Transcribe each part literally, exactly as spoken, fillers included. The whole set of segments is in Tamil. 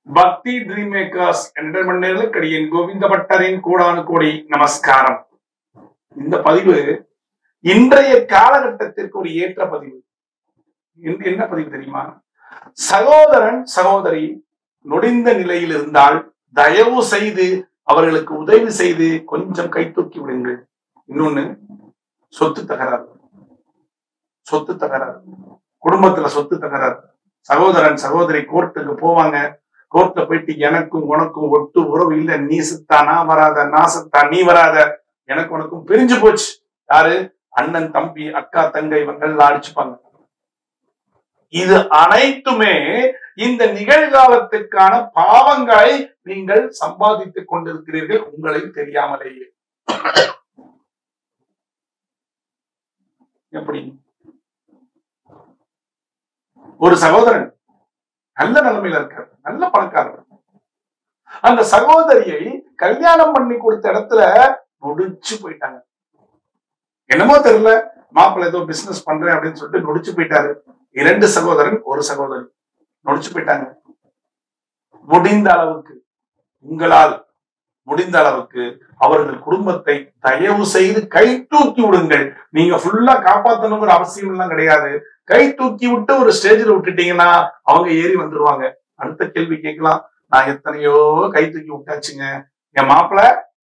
பக்தி ட்ரீம் மேக்கர்ஸ் என்டர்டைன்மெண்ட் என் கோவிந்த பட்டரின் கூடானு கோடி நமஸ்காரம். இந்த பதிவு இன்றைய காலகட்டத்திற்கு ஒரு ஏற்ற பதிவு. என்ன பதிவு தெரியுமா? சகோதரன் சகோதரி நொடிந்த நிலையில் இருந்தால் தயவு செய்து அவர்களுக்கு உதவி செய்து கொஞ்சம் கை தூக்கி விடுங்கள். இன்னொன்னு, சொத்து தகராறு சொத்து தகராறு குடும்பத்துல சொத்து தகராறு. சகோதரன் சகோதரி கோர்ட்டுக்கு போவாங்க. கோர்ட்ல போயிட்டு எனக்கும் உனக்கும் ஒட்டு உறவு இல்ல, நீ சுத்தா நான் வராத, நான் சுத்தா நீ வராத, எனக்கு உனக்கும் பிரிஞ்சு போச்சு. யாரு? அண்ணன் தம்பி அக்கா தங்கை இவங்க அடிச்சுப்பாங்க. இது அனைத்துமே இந்த நிகழ்காலத்துக்கான பாவங்களை நீங்கள் சம்பாதித்துக் கொண்டிருக்கிறீர்கள் உங்களை தெரியாமலேயே. எப்படி? ஒரு சகோதரன் நல்ல நிலைமையில இருக்காரு, நல்ல பணக்காரர். அந்த சகோதரியை கல்யாணம் பண்ணி கொடுத்த இடத்துல நொடிச்சு போயிட்டாங்க. என்னமோ தெரியல, மாப்பிள்ள ஏதோ பிசினஸ் பண்றேன் அப்படின்னு சொல்லிட்டு நொடிச்சு போயிட்டாரு. இரண்டு சகோதரன் ஒரு சகோதரி நொடிச்சு போயிட்டாங்க. முடிந்த அளவுக்கு உங்களால் முடிந்த அளவுக்கு அவர்கள் குடும்பத்தை தயவு செய்து கை தூக்கி விடுங்கள். நீங்க ஃபுல்லா காப்பாற்றணுங்கிற அவசியம் எல்லாம் கிடையாது. கை தூக்கி விட்டு ஒரு ஸ்டேஜ்ல விட்டுட்டீங்கன்னா அவங்க ஏறி வந்துருவாங்க. அடுத்த கேள்வி கேட்கலாம், நான் எத்தனையோ கை தூக்கி விட்டாச்சுங்க, என் மாப்பிள்ள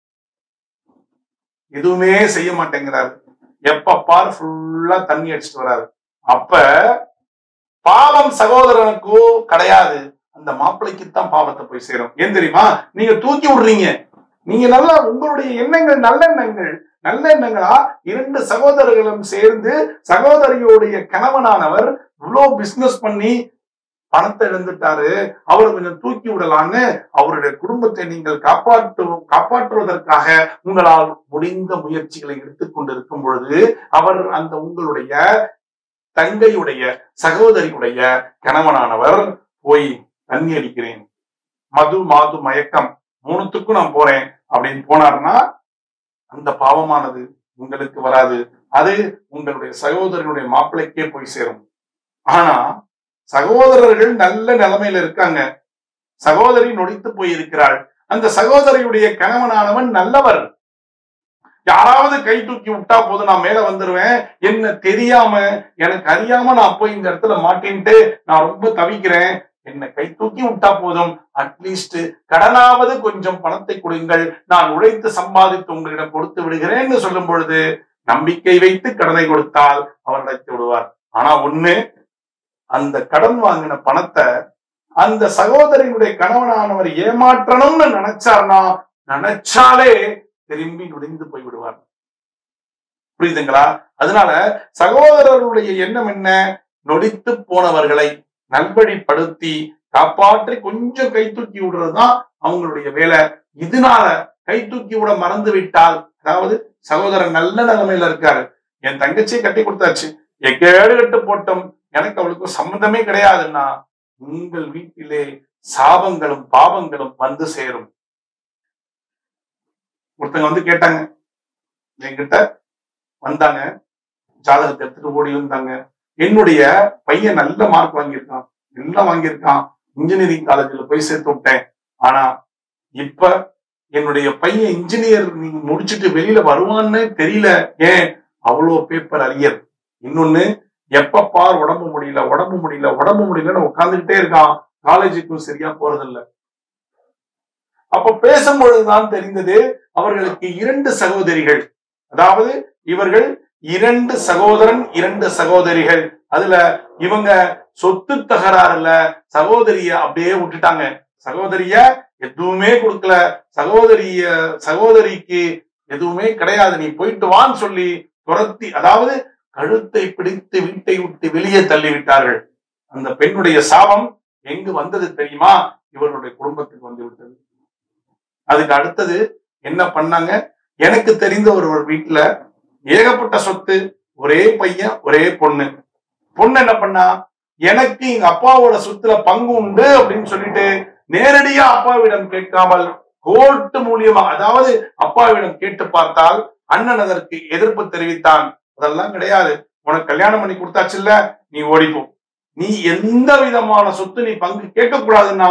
எதுவுமே செய்ய மாட்டேங்கிறாரு, எப்ப பாரு ஃபுல்லா தண்ணி அடிச்சுட்டு வராரு. அப்ப பாவம் சகோதரனுக்கோ கிடையாது, அந்த மாப்பிள்ளைக்குத்தான் பாவத்தை போய் சேரும். ஏன் தெரியுமா? நீங்க தூக்கி விடுறீங்க. நீங்க நல்லா உங்களுடைய எண்ணங்கள் நல்ல எண்ணங்கள் நல்ல எண்ணங்களா இரண்டு சகோதரர்களும் சேர்ந்து சகோதரியோடைய கணவனானவர் இவ்வளவு பிசினஸ் பண்ணி பணத்தை இழந்துட்டாரு, அவரை கொஞ்சம் தூக்கி விடலான்னு அவருடைய குடும்பத்தை நீங்கள் காப்பாற்று காப்பாற்றுவதற்காக உங்களால் முடிந்த முயற்சிகளை எடுத்துக்கொண்டிருக்கும் பொழுது அவர் அந்த உங்களுடைய தங்கையுடைய சகோதரியுடைய கணவனானவர் போய் தண்ணி அடிக்கிறேன், மது மாது மயக்கம் மூணுத்துக்கும் நான் போறேன் அப்படின்னு போனார்னா அந்த பாவமானது உங்களுக்கு வராது, அது உங்களுடைய சகோதரனுடைய மாப்பிள்ளைக்கே போய் சேரும். ஆனா சகோதரர்கள் நல்ல நிலைமையில இருக்காங்க, சகோதரி நொடித்து போயிருக்கிறாள். அந்த சகோதரியுடைய கணவனானவன் நல்லவர். யாராவது கை தூக்கி விட்டா போதும், நான் மேல வந்துருவேன், என்ன தெரியாம எனக்கு அறியாம நான் போய் இந்த இடத்துல மாட்டின்ட்டு நான் ரொம்ப தவிக்கிறேன், என்ன கை தூக்கி விட்டா போதும், அட்லீஸ்ட் கடனாவது கொஞ்சம் பணத்தை கொடுங்கள், நான் உழைத்து சம்பாதித்து உங்களிடம் கொடுத்து விடுகிறேன்னு சொல்லும் பொழுது நம்பிக்கை வைத்து கடனை கொடுத்தால் அவர் அடைத்து விடுவார். ஆனா ஒண்ணு, அந்த கடன் வாங்கின பணத்தை அந்த சகோதரியினுடைய கணவனானவர் ஏமாற்றணும்னு நினைச்சார்னா நினைச்சாலே திரும்பி நுழைந்து போய் விடுவார். புரியுதுங்களா? அதனால சகோதரர்களுடைய எண்ணம் என்ன? நொடித்து போனவர்களை நல்வழிப்படுத்தி காப்பாற்றி கொஞ்சம் கை தூக்கி விடுறதுதான் அவங்களுடைய வேலை. இதனால கை தூக்கி விட மறந்து விட்டால், அதாவது சகோதரன் நல்ல நிலைமையில இருக்காரு, என் தங்கச்சியை கட்டி கொடுத்தாச்சு, எக்கேடு கட்டு போட்டோம், எனக்கு அவளுக்கு சம்பந்தமே கிடையாதுன்னா உங்கள் வீட்டிலே சாபங்களும் பாவங்களும் வந்து சேரும். ஒருத்தங்க வந்து கேட்டாங்க, என்கிட்ட வந்தாங்க, ஜாதகத்தை எடுத்துட்டு ஓடி வந்தாங்க, என்னுடைய பையன் நல்ல மார்க் வாங்கியிருக்கான், எல்லாம் வாங்கியிருக்கான், இன்ஜினியரிங் காலேஜ்ல போய் சேர்த்து விட்டேன், ஆனா இப்ப என்னுடைய பையன் இன்ஜினியர் நீங்க முடிச்சுட்டு வெளியில வருவான்னு தெரியல, ஏன் அவ்வளோ பேப்பர் அரியர், இன்னொன்னு எப்ப பார் உடம்பு முடியல உடம்பு முடியல உடம்பு முடியலன்னு உட்கார்ந்துகிட்டே இருக்கான், காலேஜுக்கும் சரியா போறதில்லை. அப்ப பேசும்பொழுதுதான் தெரிந்தது அவர்களுக்கு இரண்டு சகோதரிகள், அதாவது இவர்கள் இரண்டு சகோதரன் இரண்டு சகோதரிகள். அதுல இவங்க சொத்து தகராறுல சகோதரிய அப்படியே விட்டுட்டாங்க, சகோதரிய எதுவுமே கொடுக்கல, சகோதரிய சகோதரிக்கு எதுவுமே கிடையாது, நீ போயிட்டு வான்னு சொல்லி துரத்தி, அதாவது கழுத்தை பிடித்து வீட்டை விட்டு வெளியே தள்ளி விட்டார்கள். அந்த பெண்ணுடைய சாபம் எங்கு வந்தது தெரியுமா? இவர்களுடைய குடும்பத்துக்கு வந்து விட்டது. அதுக்கு அடுத்தது என்ன பண்ணாங்க? எனக்கு தெரிந்த ஒரு வீட்டுல ஏகப்பட்ட சொத்து, ஒரே பையன் ஒரே பொண்ணு. பொண்ணு என்ன பண்ணா, எனக்கு எங்க அப்பாவோட சொத்துல பங்கு உண்டு அப்படின்னு சொல்லிட்டு நேரடியா அப்பாவிடம் கேட்காமல் கோர்ட்டு மூலியமா, அதாவது அப்பாவிடம் கேட்டு பார்த்தால் அண்ணன் அதற்கு எதிர்ப்பு தெரிவித்தான். அதெல்லாம் கிடையாது, உனக்கு கல்யாணம் பண்ணி கொடுத்தாச்சு இல்ல, நீ ஓடிப்போ, நீ எந்த விதமான சொத்து நீ பங்கு கேட்க கூடாதுன்னா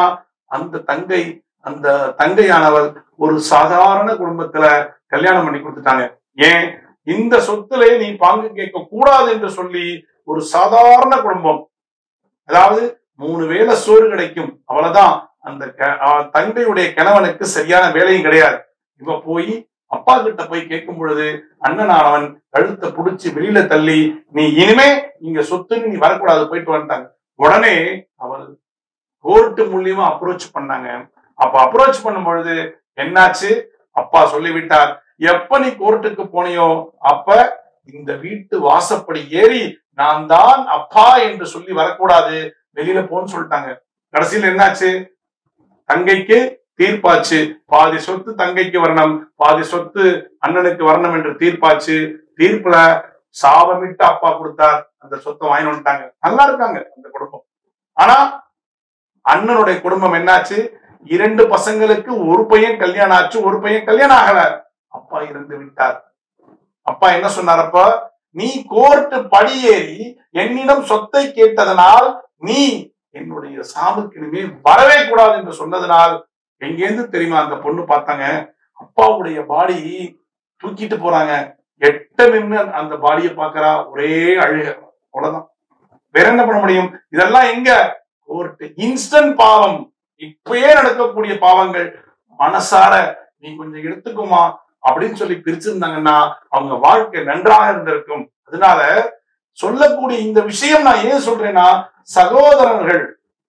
அந்த தங்கை அந்த தங்கையானவள் ஒரு சாதாரண குடும்பத்துல கல்யாணம் பண்ணி கொடுத்துட்டாங்க. ஏன் இந்த சொத்துல நீ பங்கு கேட்க கூடாது என்று சொல்லி ஒரு சாதாரண குடும்பம், அதாவது மூணு வேளை சோறு கிடைக்கும் அவ்வளவுதான். அந்த தங்கையுடைய கணவனுக்கு சரியான வேலையும் கிடையாது. இவ போய் அப்பா கிட்ட போய் கேட்கும் பொழுது அண்ணனானவன் கழுத்தை புடிச்சு வெளியில தள்ளி நீ இனிமே இங்க சொத்துன்னு நீ வரக்கூடாது போயிட்டு வந்துட்டாங்க. உடனே அவள் கோர்ட்டு மூலியமா அப்ரோச் பண்ணாங்க. அப்ப அப்ரோச் பண்ணும் பொழுது என்னாச்சு, அப்பா சொல்லிவிட்டார், எப்ப நீ கோர்ட்டுக்கு போனியோ அப்ப இந்த வீட்டு வாசப்படி ஏறி நான் தான் அப்பா என்று சொல்லி வரக்கூடாது, வெளியில போன்னு சொல்லிட்டாங்க. கடைசியில் என்னாச்சு, தங்கைக்கு தீர்ப்பாச்சு. பாதி சொத்து தங்கைக்கு வரணும், பாதி சொத்து அண்ணனுக்கு வரணும் என்று தீர்ப்பாச்சு. தீர்ப்புல சாபமிட்டு அப்பா கொடுத்தார், அந்த சொத்தை வாங்கி வந்துட்டாங்க. நல்லா இருக்காங்க அந்த குடும்பம். ஆனா அண்ணனுடைய குடும்பம் என்னாச்சு, இரண்டு பசங்களுக்கு ஒரு பையன் கல்யாணம் ஆச்சு, ஒரு பையன் கல்யாணம் ஆகல. அப்பா இறந்து விட்டார். அப்பா என்ன சொன்னாரப்ப, நீ கோர்ட்டு படியேறி என்னிடம் சொத்தை கேட்டதனால் நீ என்னுடைய சாவுக்கு இனிமே வரவே கூடாது என்று சொன்னதனால் எங்கேருந்து தெரியுமா அந்த பொண்ணு பார்த்தாங்க, அப்பாவுடைய பாடி தூக்கிட்டு போறாங்க. எட்ட நின்று அந்த பாடியை பாக்குறா, ஒரே அழுக. அவ்வளவுதான், வேற என்ன பண்ண முடியும்? இதெல்லாம் எங்க கோர்ட் இன்ஸ்டன்ட் பாவம், இப்பயே நடக்கக்கூடிய பாவங்கள். மனசார நீ கொஞ்சம் எடுத்துக்குமா அப்படின்னு சொல்லி பிரிச்சிருந்தாங்கன்னா அவங்க வாழ்க்கை நன்றாக இருந்திருக்கும். அதனால சொல்லக்கூடிய இந்த விஷயம் நான் ஏன் சொல்றேன்னா, சகோதரர்கள்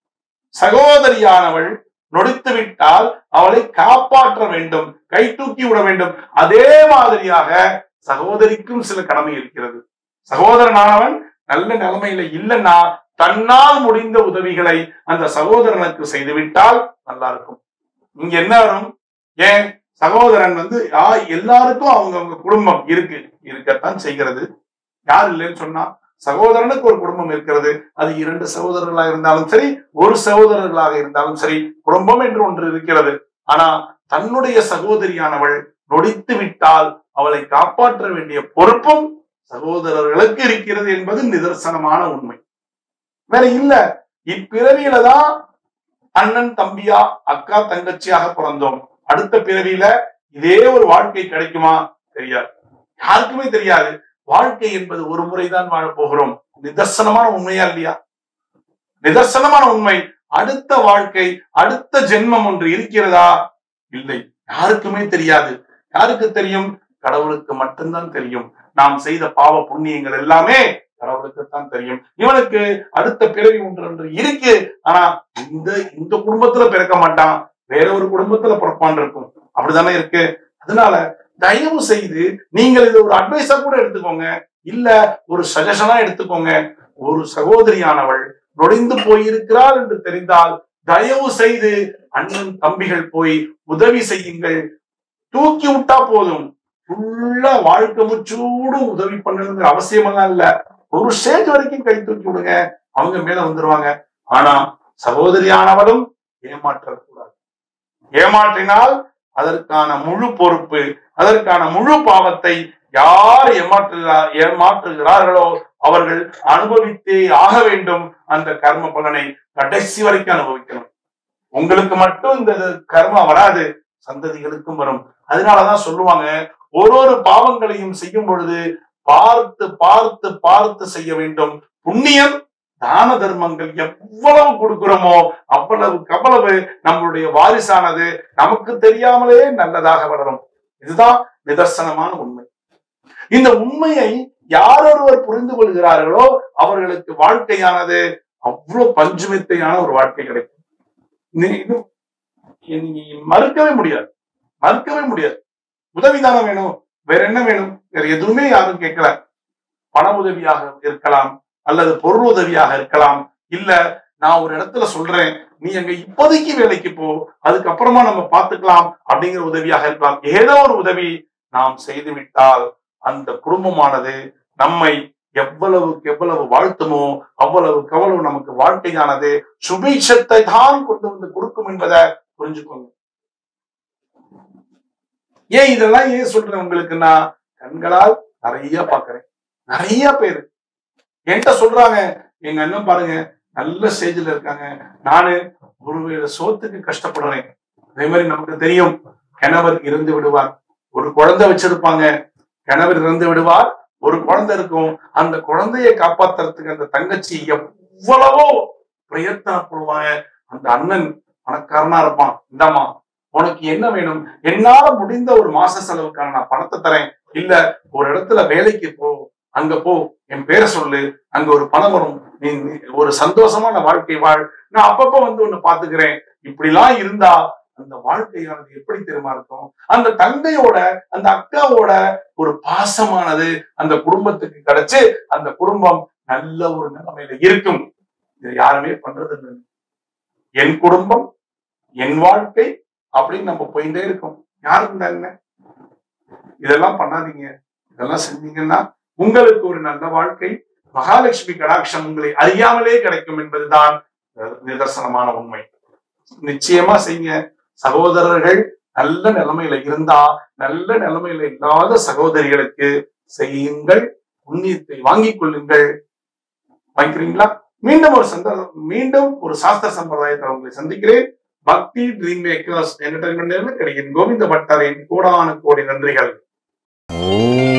சகோதரியானவள் நொடித்து விட்டால் அவளை காப்பாற்ற வேண்டும், கை தூக்கி விட வேண்டும். அதே மாதிரியாக சகோதரிக்கும் சில கடமை இருக்கிறது. சகோதரனானவன் நல்ல நிலைமையில இல்லைன்னா தன்னால் முடிந்த உதவிகளை அந்த சகோதரனுக்கு செய்துவிட்டால் நல்லா இருக்கும். இங்க என்ன வரும், ஏன் சகோதரன் வந்து எல்லாருக்கும் அவங்க அவங்க குடும்பம் இருக்கு, இருக்கத்தான் செய்கிறது. யார் இல்லைன்னு சொன்னா, சகோதரனுக்கு ஒரு குடும்பம் இருக்கிறது. அது இரண்டு சகோதரர்களாக இருந்தாலும் சரி, ஒரு சகோதரர்களாக இருந்தாலும் சரி, குடும்பம் என்று ஒன்று இருக்கிறது. ஆனா தன்னுடைய சகோதரியானவள் நொடித்து விட்டால் அவளை காப்பாற்ற வேண்டிய பொறுப்பும் சகோதரர்களுக்கு இருக்கிறது என்பது நிதர்சனமான உண்மை. வேற இல்ல, இப்பிறவியில தான் அண்ணன் தம்பியா அக்கா தங்கச்சியாக பிறந்தோம். அடுத்த பிறவியில இதே ஒரு வாழ்க்கை கிடைக்குமா தெரியாது, யாருக்குமே தெரியாது. வாழ்க்கை என்பது ஒரு முறைதான் வாழ போகிறோம். நிதர்சனமான உண்மையா இல்லையா? நிதர்சனமான உண்மை. அடுத்த வாழ்க்கை, அடுத்த ஜென்மம் ஒன்று இருக்கிறதா? இல்லை, யாருக்குமே தெரியாது. யாருக்கு தெரியும்? கடவுளுக்கு மட்டும்தான் தெரியும். நாம் செய்த பாவ புண்ணியங்கள் எல்லாமே கடவுளுக்குத்தான் தெரியும். இவனுக்கு அடுத்த பிறவி ஒன்று ஒன்று இருக்கு, ஆனா இந்த இந்த குடும்பத்துல பிறக்க மாட்டான், வேற ஒரு குடும்பத்துல பிறப்பான் இருக்கும். அப்படித்தானே இருக்கு. அதனால தயவு செய்து நீங்கள் இது ஒரு அட்வைஸா கூட எடுத்துக்கோங்க, இல்ல ஒரு சஜஷனா எடுத்துக்கோங்க. ஒரு சகோதரியானவள் நொடிந்து போயிருக்கிறாள் என்று தெரிந்தால் தயவு செய்து அண்ணன் தம்பிகள் போய் உதவி செய்யுங்கள். தூக்கி விட்டா போதும், ஃபுல்லா வாழ்க்கை முச்சூடு உதவி பண்ணணுங்கிற அவசியம் எல்லாம் இல்ல. ஒரு ஸ்டேஜ் வரைக்கும் கை தூக்கி விடுங்க, அவங்க மேல வந்துருவாங்க. ஆனா சகோதரியானவளும் ஏமாற்றக்கூடாது. ஏமாற்றினால் அதற்கான முழு பொறுப்பு, அதற்கான முழு பாவத்தை யார் ஏமாற்றுகிறார் ஏமாற்றுகிறார்களோ அவர்கள் அனுபவித்தே ஆக வேண்டும். அந்த கர்ம பலனை கடைசி வரைக்கும் அனுபவிக்கணும். உங்களுக்கு மட்டும் இந்த கர்மா வராது, சந்ததிகளுக்கும் வரும். அதனாலதான் சொல்லுவாங்க, ஒரு ஒரு பாவங்களையும் செய்யும் பொழுது பார்த்து பார்த்து பார்த்து செய்ய வேண்டும். புண்ணியம் தான தர்மங்கள் எவ்வளவு கொடுக்கிறோமோ அவ்வளவுக்கு அவ்வளவு நம்மளுடைய வாரிசானது நமக்கு தெரியாமலே நல்லதாக வளரும். இதுதான் நிதர்சனமான உண்மை. இந்த உண்மையை யாரொருவர் புரிந்து கொள்கிறார்களோ அவர்களுக்கு வாழ்க்கையானது அவ்வளவு பஞ்சுமித்தையான ஒரு வாழ்க்கை கிடைக்கும். மறுக்கவே முடியாது, மறுக்கவே முடியாது. உதவிதானம் வேணும், வேற என்ன வேணும்? வேற எதுவுமே யாரும் கேட்கல. பண உதவியாக இருக்கலாம், அல்லது பொருள் உதவியாக இருக்கலாம். இல்ல நான் ஒரு இடத்துல சொல்றேன், நீ அங்க இப்போதைக்கு வேலைக்கு போ, அதுக்கப்புறமா நம்ம பார்த்துக்கலாம் அப்படிங்கிற உதவியாக இருக்கலாம். ஏதோ ஒரு உதவி நாம் செய்து விட்டால் அந்த குடும்பமானது நம்மை எவ்வளவுக்கு எவ்வளவு வாழ்த்துமோ அவ்வளவுக்கு அவ்வளவு நமக்கு வாழ்க்கையானது சுபீட்சத்தை தான் கொண்டு வந்து கொடுக்கும் என்பதை புரிஞ்சுக்கோங்க. ஏன் இதெல்லாம் ஏன் சொல்றேன் உங்களுக்குன்னா, கண்களால் நிறைய பாக்குறேன். நிறைய பேரு என்கிட்ட சொல்றாங்க, எங்க அண்ணன் பாருங்க, நல்ல ஸ்டேஜ்ல இருக்காங்க, நானு ஒருவேளை சோத்துக்கு கஷ்டப்படுறேன். அதே மாதிரி நமக்கு தெரியும், கணவர் இறந்து விடுவார், ஒரு குழந்தை வச்சிருப்பாங்க, கணவர் இறந்து விடுவார், ஒரு குழந்தை இருக்கும், அந்த குழந்தையை காப்பாத்துறதுக்கு அந்த தங்கச்சி எவ்வளவோ பிரயத்தனப்படுவாங்க. அந்த அண்ணன் பணக்காரனா இருப்பான், இந்தாமா உனக்கு என்ன வேணும், என்னால முடிந்த ஒரு மாச செலவுக்கான நான் பணத்தை தரேன், இல்ல ஒரு இடத்துல வேலைக்கு போ, அங்க போ, என் பேரை சொல்லு, அங்க ஒரு பணம் வரும், நீ ஒரு சந்தோஷமான வாழ்க்கை வாழ், நான் அப்பப்ப வந்து ஒண்ணு பாத்துக்கிறேன். இப்படிலாம் இருந்தா அந்த வாழ்க்கையானது எப்படி தெரியுமா இருக்கும்? அந்த தந்தையோட அந்த அக்காவோட ஒரு பாசமானது அந்த குடும்பத்துக்கு கிடைச்சு அந்த குடும்பம் நல்ல ஒரு நிலைமையில இருக்கும். இது யாருமே பண்றது இல்லை. என் குடும்பம் என் வாழ்க்கை அப்படின்னு நம்ம போயிட்டே இருக்கோம். யாருக்கும் என்ன இதெல்லாம் பண்ணாதீங்க. இதெல்லாம் செஞ்சீங்கன்னா உங்களுக்கு ஒரு நல்ல வாழ்க்கை, மகாலட்சுமி கடாட்சம் உங்களை அறியாமலே கிடைக்கும் என்பதுதான் நிதர்சனமான உண்மை. நிச்சயமா செய்யுங்க. சகோதரர்கள் நல்ல நிலைமையில இருந்தா, நல்ல நிலைமையில இல்லாத சகோதரிகளுக்கு செய்யுங்கள், புண்ணியத்தை வாங்கிக் கொள்ளுங்கள். வாங்கிக்கிறீங்களா? மீண்டும் ஒரு சந்தர்ப்பம், மீண்டும் ஒரு சாஸ்திர சம்பிரதாயத்தை உங்களை சந்திக்கிறேன். பக்தி ட்ரீம் மேக்கர்ஸ் என்டர்டைன்மெண்ட் கிடைக்கும் கோவிந்த பட்டரின் கோடான கோடி நன்றிகள்.